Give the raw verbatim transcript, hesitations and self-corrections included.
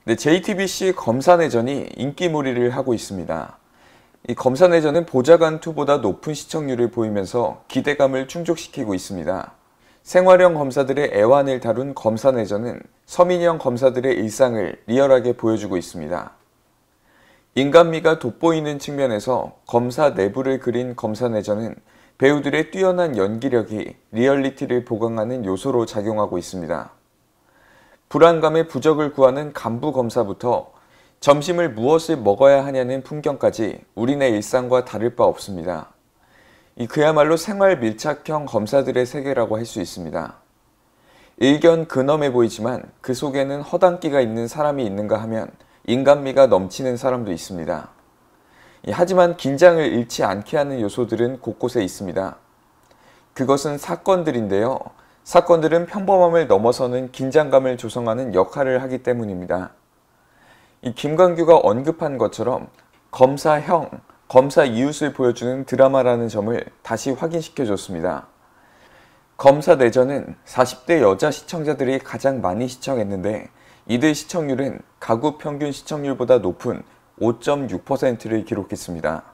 네, 제이티비씨 검사내전이 인기몰이를 하고 있습니다. 이 검사내전은 보좌관 이보다 높은 시청률을 보이면서 기대감을 충족시키고 있습니다. 생활형 검사들의 애환을 다룬 검사내전은 서민형 검사들의 일상을 리얼하게 보여주고 있습니다. 인간미가 돋보이는 측면에서 검사 내부를 그린 검사내전은 배우들의 뛰어난 연기력이 리얼리티를 보강하는 요소로 작용하고 있습니다. 불안감의 부적을 구하는 간부 검사부터 점심을 무엇을 먹어야 하냐는 풍경까지 우리네 일상과 다를 바 없습니다. 이 그야말로 생활 밀착형 검사들의 세계라고 할 수 있습니다. 일견 근엄해 보이지만 그 속에는 허당끼가 있는 사람이 있는가 하면 인간미가 넘치는 사람도 있습니다. 하지만 긴장을 잃지 않게 하는 요소들은 곳곳에 있습니다. 그것은 사건들인데요. 사건들은 평범함을 넘어서는 긴장감을 조성하는 역할을 하기 때문입니다. 이 김광규가 언급한 것처럼 검사형, 검사 이웃을 보여주는 드라마라는 점을 다시 확인시켜줬습니다. 검사내전은 사십 대 여자 시청자들이 가장 많이 시청했는데 이들 시청률은 가구 평균 시청률보다 높은 오 점 육 퍼센트를 기록했습니다.